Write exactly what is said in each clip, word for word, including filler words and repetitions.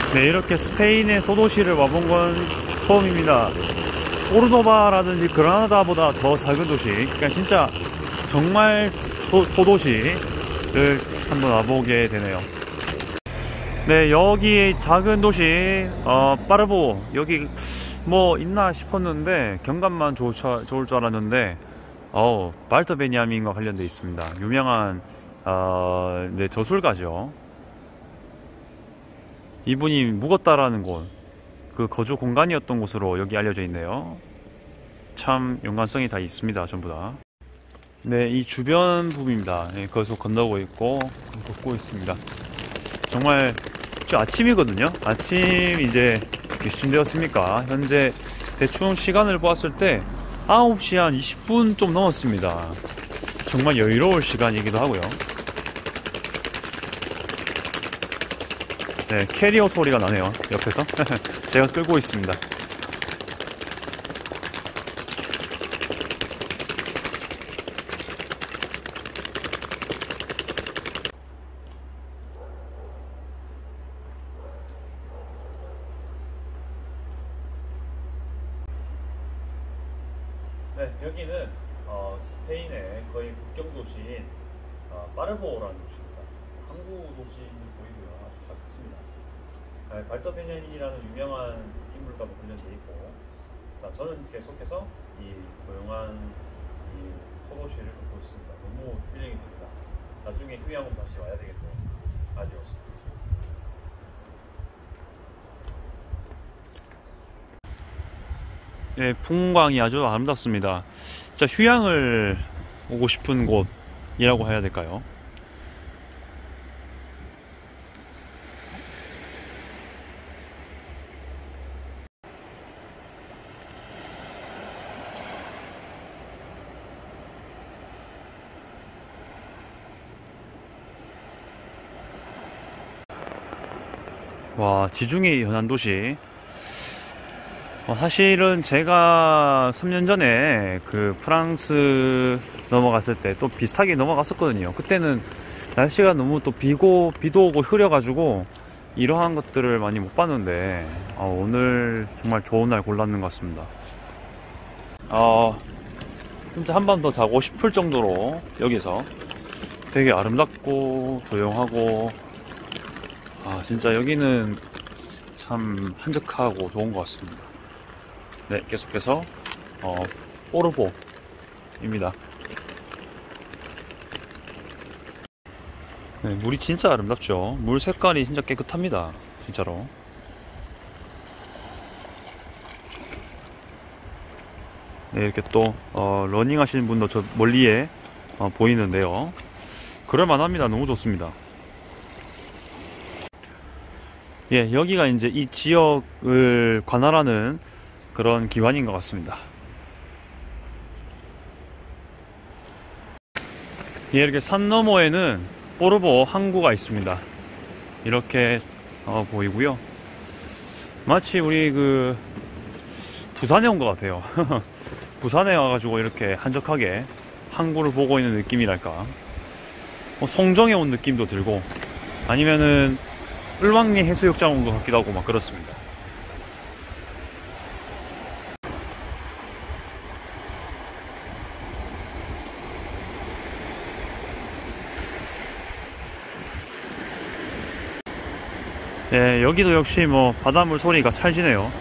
네, 이렇게 스페인의 소도시를 와본 건 처음입니다. 오르도바라든지 그라나다보다 더 작은 도시, 그러니까 진짜 정말 소, 소도시를 한번 와보게 되네요. 네, 여기 작은 도시 어, 빠르보, 여기 뭐 있나 싶었는데 경관만 좋을, 좋을 줄 알았는데 어, 발터 베냐민과 관련되어 있습니다. 유명한 어, 네, 저술가죠. 이분이 묵었다라는 곳, 그 거주 공간이었던 곳으로 여기 알려져 있네요. 참 연관성이 다 있습니다, 전부 다. 네, 이 주변 부분입니다. 네, 거기서 건너고 있고 걷고 있습니다. 정말 저 아침이거든요. 아침 이제 몇시쯤 되었습니까? 현재 대충 시간을 보았을 때 아홉 시 한 이십 분 좀 넘었습니다. 정말 여유로울 시간이기도 하고요. 네, 캐리어 소리가 나네요, 옆에서. 제가 끌고 있습니다. 네, 여기는 어, 스페인의 거의 국경 도시인 어, 빠르보라는 도시입니다. 항구 도시인 보이고요. 아주 작습니다. 네, 발터 베냐민이라는 유명한 인물과 관련되어 있고, 자, 저는 계속해서 이 조용한 이 소도시를 걷고 있습니다. 너무 힐링이 됩니다. 나중에 휴양은 다시 와야 되겠네요. 아디오스. 네, 풍광이 아주 아름답습니다. 진짜 휴양을 오고 싶은 곳이라고 해야 될까요? 와, 지중해 연안 도시. 어, 사실은 제가 삼 년 전에 그 프랑스 넘어갔을 때 또 비슷하게 넘어갔었거든요. 그때는 날씨가 너무 또 비고 비도 오고 흐려가지고 이러한 것들을 많이 못 봤는데 어, 오늘 정말 좋은 날 골랐는 것 같습니다. 어, 진짜 한 번 더 자고 싶을 정도로 여기서 되게 아름답고 조용하고, 아 진짜 여기는 참 한적하고 좋은 것 같습니다. 네, 계속해서 어, 포르보입니다. 네, 물이 진짜 아름답죠. 물 색깔이 진짜 깨끗합니다, 진짜로. 네, 이렇게 또 어, 러닝 하시는 분도 저 멀리에 어, 보이는데요. 그럴만합니다. 너무 좋습니다. 예, 여기가 이제 이 지역을 관할하는 그런 기관인 것 같습니다. 예, 이렇게 산 너머에는 포르보 항구가 있습니다. 이렇게 어, 보이고요. 마치 우리 그 부산에 온 것 같아요. 부산에 와가지고 이렇게 한적하게 항구를 보고 있는 느낌이랄까. 뭐 송정에 온 느낌도 들고, 아니면은 을왕리 해수욕장 온 것 같기도 하고 막 그렇습니다. 예, 여기도 역시 뭐 바닷물 소리가 찰지네요.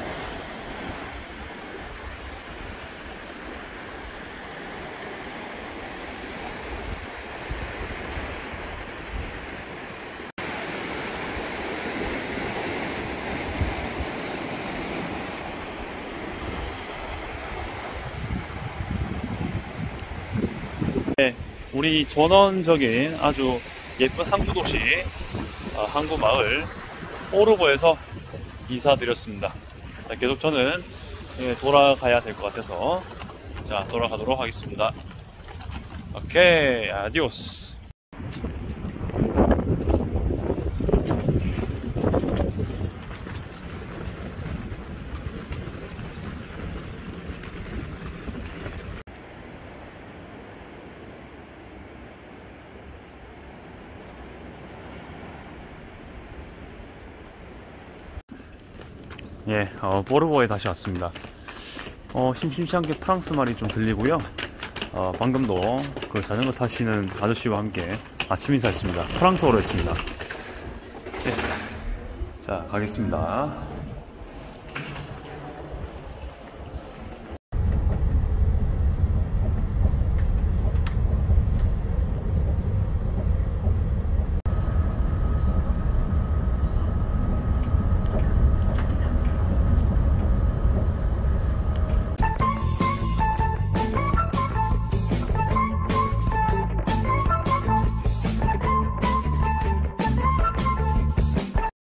네, 우리 전원적인 아주 예쁜 항구 도시, 아, 항구 마을 포르보에서 인사드렸습니다. 자, 계속 저는 예, 돌아가야 될 것 같아서 자 돌아가도록 하겠습니다. 오케이, 아디오스. 예, 어, 보르보에 다시 왔습니다. 어, 심심치 않게 프랑스 말이 좀 들리고요. 어, 방금도 그 자전거 타시는 아저씨와 함께 아침 인사했습니다. 프랑스어로 했습니다. 예. 자, 가겠습니다.